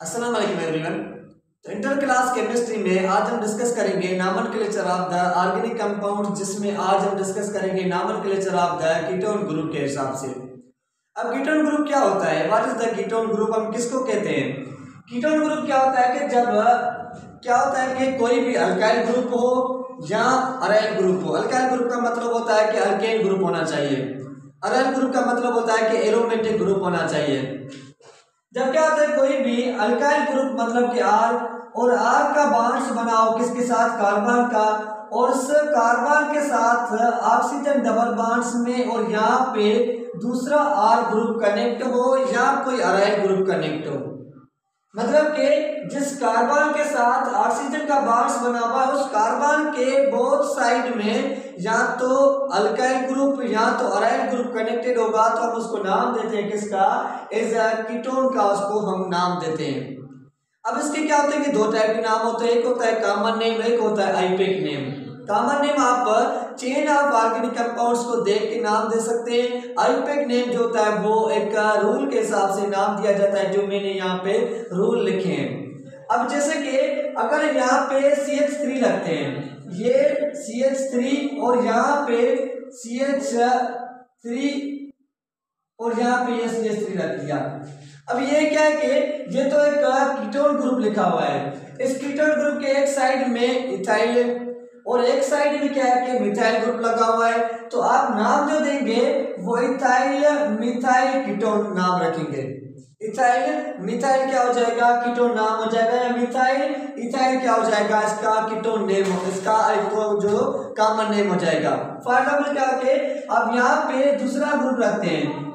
अस्सलाम वालेकुम एवरीवन। तो इंटर क्लास केमिस्ट्री में आज हम डिस्कस करेंगे nomenclature of the organic compound, जिसमें आज हम डिस्कस करेंगे nomenclature of the ketone group के हिसाब से। अब कीटोन ग्रुप क्या होता है, what is the ketone group, हम किसको कहते हैं? कीटोन ग्रुप क्या होता है कि जब क्या होता है कि कोई भी अल्काइल ग्रुप हो या अराइल ग्रुप हो। अल्काइल ग्रुप का मतलब होता है कि अल्केन ग्रुप होना चाहिए, अराइल ग्रुप का मतलब होता है कि एरोमेटिक ग्रुप होना चाहिए। जब क्या होता है कोई भी अल्काइल ग्रुप मतलब कि आर और आर का बॉन्ड्स बनाओ किसके साथ, कार्बन का, और उस कार्बन के साथ ऑक्सीजन डबल बॉन्ड्स में, और यहाँ पे दूसरा आर ग्रुप कनेक्ट हो या कोई अराइल ग्रुप कनेक्ट हो। मतलब कि जिस कार्बन के साथ ऑक्सीजन का बॉन्ड्स बना हुआ है उस कार्बन के बोथ साइड में या तो अल्काइल ग्रुप या तो अराइल ग्रुप कनेक्टेड होगा, तो हम उसको नाम देते हैं किसका, एज अ कीटोन का, उसको हम नाम देते हैं। अब इसके क्या होते हैं कि दो टाइप के नाम होते हैं, एक होता है कॉमन नेम, एक होता है आईपेक नेम। कॉमन नेम आप चेन ऑफ ऑर्गेनिक कंपाउंड्स को देख के नाम दे सकते हैं। आईपेक नेम जो होता है वो एक रूल के हिसाब से नाम दिया जाता है, जो मैंने यहाँ पे रूल लिखे हैं। अब जैसे कि अगर यहाँ पे CH3 लगते हैं, ये CH3 और यहाँ पे CH3 और यहाँ पे ये CH3 रख दिया। अब ये क्या है कि ये तो एक कीटोन ग्रुप लिखा हुआ है। इस कीटोन ग्रुप के एक साइड में इथाइल और एक साइड में क्या है कि मिथाइल ग्रुप लगा हुआ है, तो आप नाम जो देंगे वो इथाइल मिथाइल कीटोन नाम रखेंगे। इथाइल मिथाइल क्या हो जाएगा, कीटोन नाम हो जाएगा, या मिथाइल इथाइल क्या हो जाएगा, इसका कीटोन नेम, इसका जो कॉमन नेम हो जाएगा। फॉर एग्जाम्पल क्या होते हैं, अब यहाँ पे दूसरा ग्रुप रखते हैं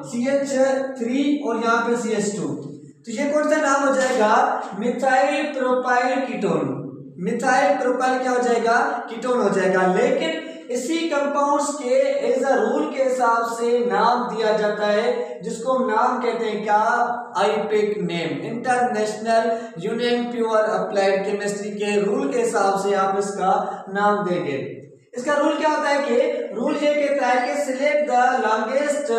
CH3 और यहाँ पे CH2, तो ये कौन सा नाम हो जाएगा, methyl propyl ketone. Methyl propyl क्या हो जाएगा, कीटोन हो जाएगा। लेकिन इसी कंपाउंड्स के एज अ रूल के हिसाब से नाम दिया जाता है, जिसको हम नाम कहते हैं क्या, IUPAC name, international union pure applied chemistry के रूल के हिसाब से आप इसका नाम देंगे। इसका रूल क्या होता है कि रूल ये कहता है कि select the longest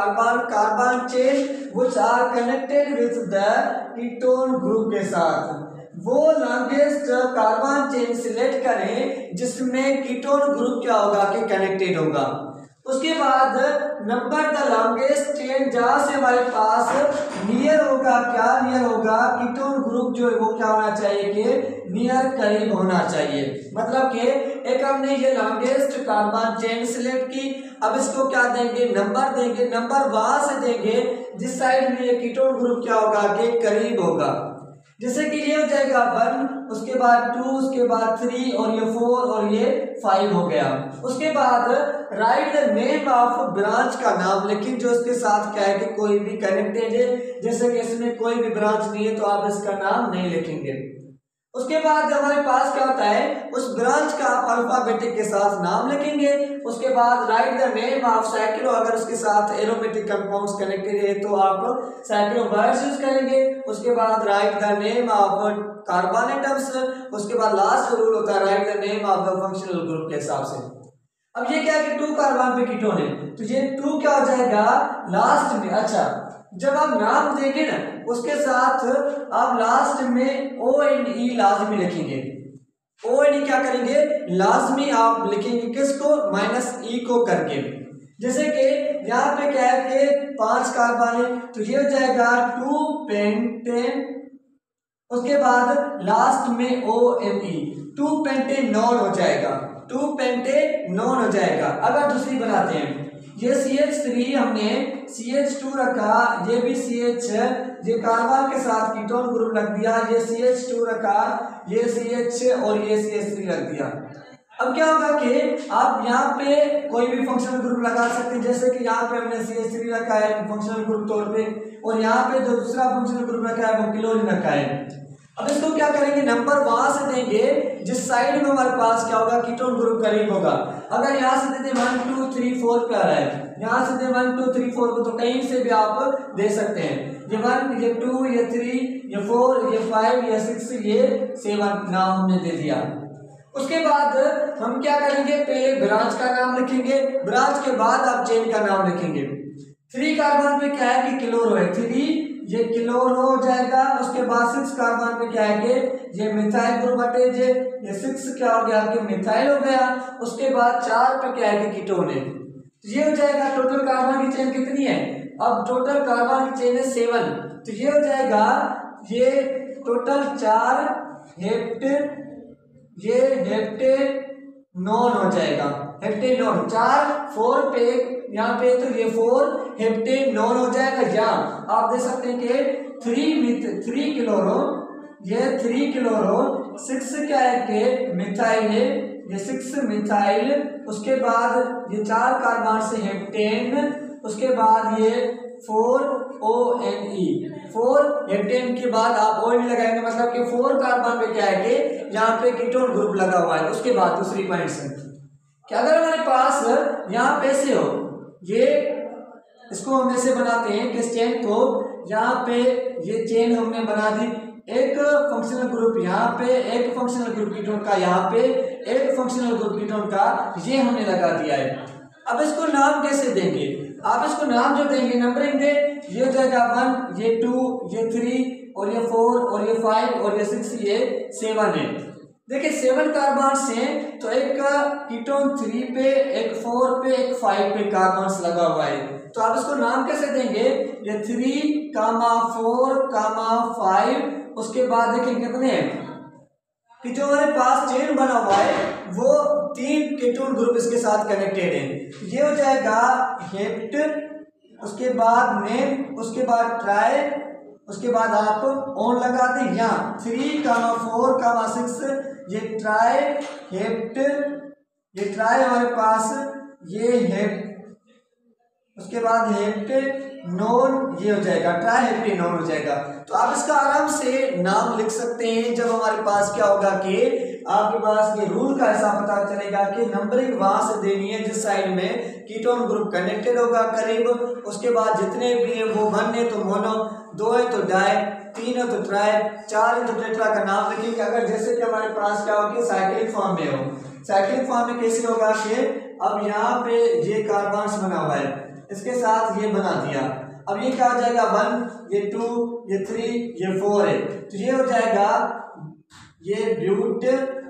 carbon chain which are connected with the ketone group के साथ। वो लॉन्गेस्ट कार्बन चेन सिलेक्ट करें जिसमें कीटोन ग्रुप क्या होगा कि कनेक्टेड होगा। उसके बाद नंबर द लॉन्गेस्ट चेन जहां से हमारे पास नियर होगा, क्या नियर होगा, कीटोन ग्रुप जो है वो क्या होना चाहिए कि नियर करीब होना चाहिए। मतलब कि एक हमने ये लॉन्गेस्ट कार्बन चेन सिलेक्ट की, अब इसको क्या देंगे, नंबर देंगे। नंबर वहां से देंगे जिस साइड में ये कीटोन ग्रुप क्या होगा कि करीब होगा। जैसे कि ये हो जाएगा 1, उसके बाद 2, उसके बाद 3 और ये 4 और ये 5 हो गया। उसके बाद write the name of branch का नाम लिखें जो इसके साथ क्या है कि कोई भी कनेक्टेड है। जैसे कि इसमें कोई भी ब्रांच नहीं है तो आप इसका नाम नहीं लिखेंगे। उसके बाद हमारे पास क्या होता है, उस ब्रांच का आप अल्फाबेटिक के साथ नाम लिखेंगे। उसके बाद write the name of cyclo, अगर उसके साथ एरोमेटिक कंपाउंड्स कनेक्टेड है तो आप साइक्लो वर्ड्स यूज करेंगे। उसके बाद write the name of carbon atoms. उसके बाद लास्ट रूल होता है write the name of the functional group के हिसाब से। अब ये क्या है कि 2 कार्बन पे कीटोन है, तो ये 2 क्या हो जाएगा लास्ट में। अच्छा, जब आप नाम देंगे ना उसके साथ आप लास्ट में ONE लाजमी लिखेंगे। ONE क्या करेंगे, लाजमी आप लिखेंगे किसको, -E को करके। जैसे कि यहाँ पे क्या है कि 5 कार्बन है, तो ये हो जाएगा 2 पेंटेन। उसके बाद लास्ट में ONE, 2 पेंटेनॉन हो जाएगा, 2 पेंटेनॉन हो जाएगा। अगर दूसरी बनाते हैं, ये CH3 हमने CH2 रखा, ये भी CH, ये कार्बन के साथ कीटोन ग्रुप रख दिया, ये CH2 रखा, ये CH और ये CH3 रख दिया। अब क्या होगा कि आप यहाँ पे कोई भी फंक्शनल ग्रुप लगा सकते हैं। जैसे कि यहाँ पे हमने CH3 रखा है फंक्शनल ग्रुप तौर पे, और यहाँ पे जो दूसरा फंक्शनल ग्रुप रखा है वो क्लोरीन रखा है। अब इसको क्या करेंगे, नंबर वहां से देंगे जिस साइड में हमारे पास क्या होगा, कीटोन ग्रुप करीब होगा। अगर यहाँ से देते 1 2 3 4 पे आ रहा है, यहाँ से दे 1 2 3 4 को, तो कहीं से भी आप दे सकते हैं। ये 1, ये 2, ये 3, ये 4, ये 5, ये 6, ये 7 नाम हमने दे दिया। उसके बाद हम क्या करेंगे, पहले ब्रांच का नाम लिखेंगे, ब्रांच के बाद आप चेन का नाम लिखेंगे। 3 कार्बन पे क्या है कि क्लोरो है, 3 ये क्लोरो हो जाएगा। उसके बाद 6 कार्बन पे क्या है कि ये मिथाइल ग्रुप हटे जे, ये 6 क्या हो गया कि मिथाइल हो गया। उसके बाद 4 पे क्या है कि कीटोन है। तो ये हो जाएगा टोटल कार्बन की चेन कितनी है, अब टोटल कार्बन की चेन है 7। तो ये हो जाएगा ये टोटल 4 ये हेप्टेनॉन हो जाएगा, हेप्टेनॉन 4 4 पे यहाँ पे, तो ये 4 हेप्टेनॉन हो जाएगा। यहाँ आप देख सकते हैं कि 3 क्लोरो, ये 3 क्लोरो 6 क्या है कि मिथाइल है, ये 6 मिथाइल। उसके बाद ये 4 कार्बन से हेप्टेन, उसके बाद ये 4ONe 4 हेप्टेन के बाद आप ओ नहीं लगाएंगे, मतलब कि 4 कार्बन पे क्या है कि यहाँ पे कीटोन ग्रुप लगा हुआ है। उसके बाद दूसरी पॉइंट से कि अगर हमारे पास यहाँ पे से हो, ये इसको हम ऐसे बनाते हैं कि चेन को यहाँ पे ये चेन हमने बना दी, एक फंक्शनल ग्रुप यहाँ पे, एक फंक्शनल ग्रुप कीटोन का यहाँ पे, एक फंक्शनल ग्रुप कीटोन का ये हमने लगा दिया है। अब इसको नाम कैसे देंगे, आप इसको नाम जो देंगे नंबरिंग दे, ये हो जाएगा 1, ये 2, ये 3 और ये 4 और ये 5 और ये 6, ये 7 है। देखिए 7 कार्बन से तो एक कीटोन 3 पे, एक 4 पे, एक 5 पे कार्बन लगा हुआ है। तो आप इसको नाम कैसे देंगे, ये 3, 4, 5। उसके बाद देखिए कितने हैं कि जो हमारे पास चेन बना हुआ है वो 3 कीटोन ग्रुप इसके साथ कनेक्टेड है। ये हो जाएगा हेप्ट, उसके बाद मेन, उसके बाद ट्राई, उसके बाद आप ऑन लगा दें यहाँ 3, 4, 6, ये ट्राई हेप्ट, ये ट्राई हमारे पास, ये हेप्ट, उसके बाद हेप्टेनॉन, ये हो जाएगा ट्राई हेप्टेनॉन हो जाएगा। तो आप इसका आराम से नाम लिख सकते हैं। जब हमारे पास क्या होगा कि आपके पास ये रूल का ऐसा पता चलेगा कि नंबरिंग वहां से देनी है जिस साइड में कीटोन ग्रुप कनेक्टेड होगा करीब। उसके बाद जितने भी है वो 1 है तो मोनो, 2 है तो डाई, 3 है तो ट्राई, 4 है तो टेट्रा का नाम लिखेंगे। अगर जैसे कि हमारे पास क्या होगा साइक्लिक फॉर्म में हो, साइक्लिक फॉर्म में कैसे होगा कि अब यहाँ पे ये कार्बन बना हुआ है, इसके साथ ये बना दिया, अब ये क्या हो जाएगा 1, ये 2, ये 3, ये 4 है। तो ये हो जाएगा ये ब्यूट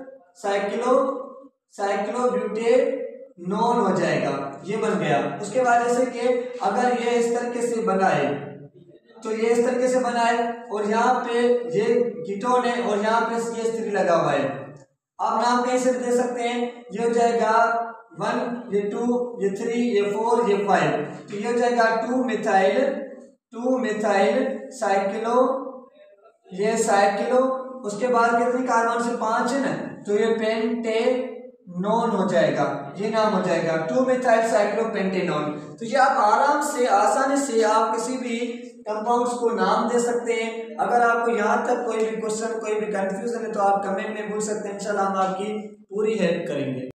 साइक्लोब्यूटेनॉन हो जाएगा, ये बन गया। उसके बाद जैसे कि अगर ये इस तरीके से बना है तो ये इस तरीके से बना है और यहाँ पे ये कीटोन है और यहाँ पे CH3 लगा हुआ है। आप नाम कैसे दे सकते हैं, ये हो जाएगा 1, ये 2, ये 3, ये 4, ये 5। तो ये हो जाएगा 2 मिथाइल साइक्लो, ये साइक्लो। उसके बाद कितनी कार्बन से 5 है ना, तो ये पेंटेनॉन हो जाएगा, ये नाम हो जाएगा 2 मिथाइल साइक्लोपेंटेनॉन। तो ये आप आराम से आसानी से आप किसी भी कंपाउंड्स को नाम दे सकते हैं। अगर आपको यहाँ तक कोई भी क्वेश्चन, कोई भी कंफ्यूजन है तो आप कमेंट में पूछ सकते हैं, इंशाल्लाह हम आपकी पूरी हेल्प करेंगे।